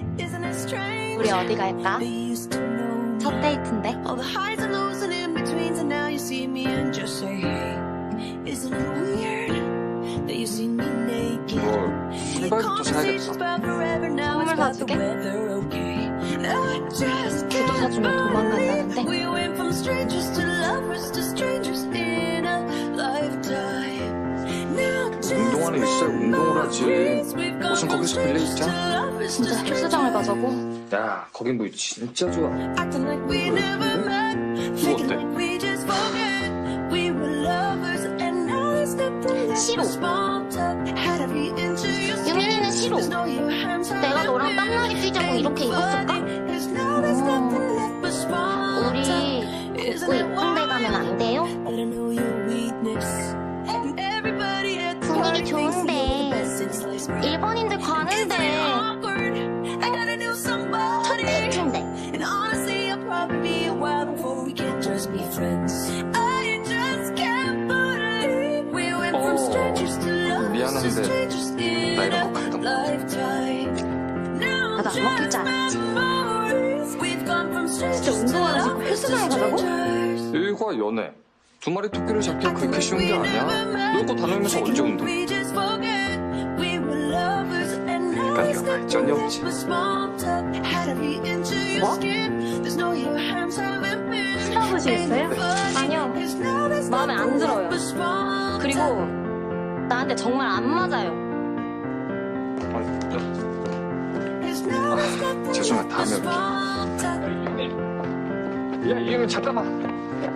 우리 어디 갈까? 첫 데이트인데. 신발부터 사야겠다. 선물 사주게? 구두 사주면 도망간다는데? 운동화는 있어야 운동을 하지. 옷은 거기서 빌려입자. 진짜 헬스장을 가자고? 야, 거긴 뭐 진짜 좋아. 이거 어때? 싫어. 유민이는 싫어. 내가 너랑 땀나게 뛰자고 이렇게 입었을까? 우리 곱고 이쁜 데 가면 안 돼요? 분위기 좋은데 일본인들 가는데 첫 데이트인데. 미안한데 나 이런 거 감동. 나도 안 먹힐 줄 알았지. 진짜 운동화를 신고 헬스장에 가자고? 일과 연애 두 마리 토끼를 잡기가 그렇게 쉬운 게 아니야. 놀고 다니면서 언제 운동? 그러니까 이거 발전이 없지. 뭐? 풀어보시겠어요? 아니요, 마음에 안 들어요. 그리고 나한테 정말 안 맞아요. 죄송해, 다음에 올게. 야, 이거 잠깐만.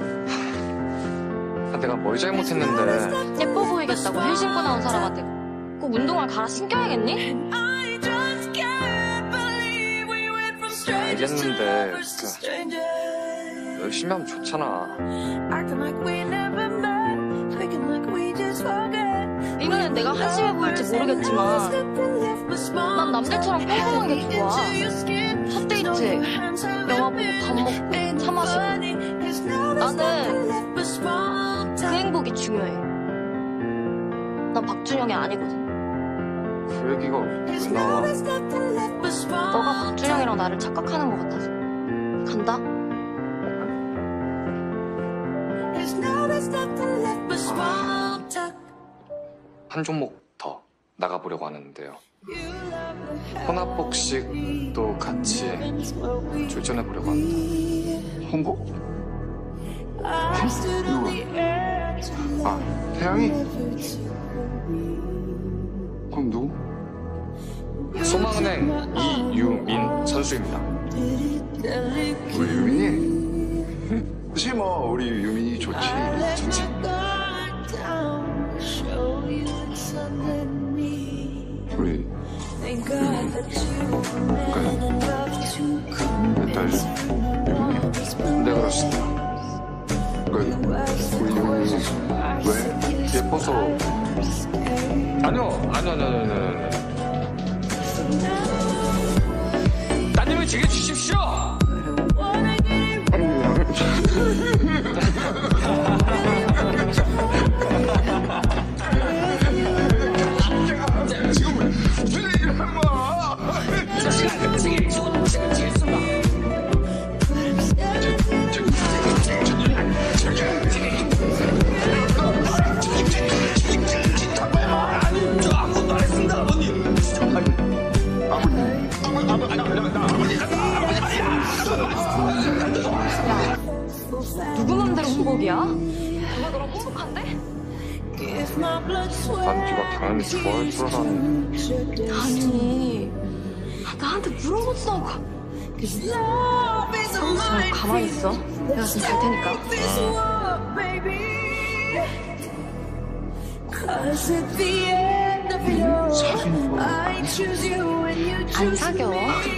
내가 뭘 잘못했는데. 예뻐 보이겠다고 힐 신고 나온 사람한테 꼭 운동화를 갈아 신겨야겠니? 알겠는데 열심히 하면 좋잖아. 이거는 내가 한심해 보일지 모르겠지만 난 남들처럼 평범한 게 좋아. 첫 데이트에 영화 보고 밥 먹고 차 마시고. 나는 그 행복이 중요해. 난 박준영이 아니거든. 그 얘기가 왜 나와? 너가 박준영이랑 나를 착각하는 것 같아서. 간다. 한 종목 더 나가보려고 하는데요. 혼합복식도 같이 출전해보려고 합니다. 홍보? 누구? 아, 태양이? 그럼 누구? 소망은행 이유민 선수입니다. 우리 유민이? 그치 뭐 우리 유민이 좋지. 우리 유민이 내 딸 유민이? 네, 그렇습니다. 우리 유민이 왜? 예뻐서. 아니요. 따님을 즐겨주십시오. 지금 무슨 얘기를 한 거야? 누구 맘대로 행복이야? 누가 너랑 행복한데? 난 네가 당연히 좋아할 줄 알았는데. 아니, 나한테 물어보지도 않고. 저 가만히 있어. 내가 지금 갈 테니까. 사귀는 거 안 사겨.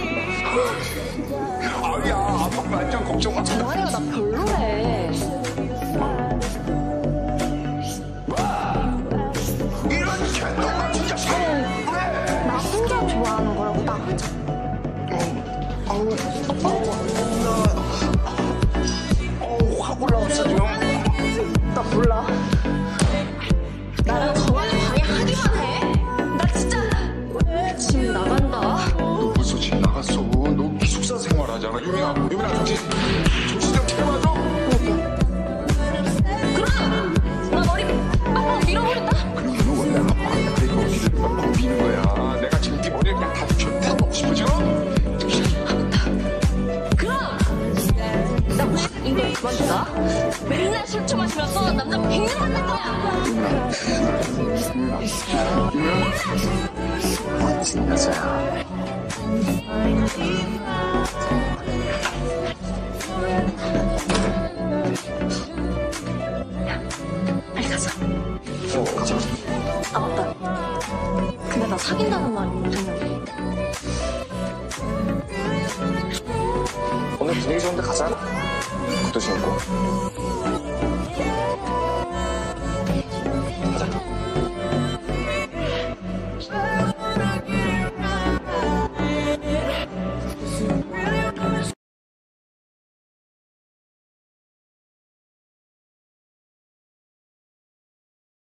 아니야, 아빠 완전 걱정하지. 정환이가 나 별로래. 이런 개똥 같은 자식. 나 혼자 좋아하는 거라고 나. 확 올라왔어 지금. 나 몰라. 나랑 정환이 방해하기만 해. 나 진짜 집 나간다. 너 벌써 집 나갔어? 유민아 정신 좀 차려봐줘. 그럼 나 머리 빡빡 밀어버린다. 그리고 너 원래 그러니까 어디를 빡빡 미는 거야. 내가 지금 네 머리를 그냥 다 펴먹고 싶어 지금? 그럼 나 이거 그만두자. 맨날 술 처마시면서 남자 100명 만날 거야. 유민아 멋진 여자야. 빨리 가자. 가자. 아 맞다. 근데 나 사귄다는 말이 못했는데. 오늘 분위기 좋은데 가자. 그것도 신고. 가자.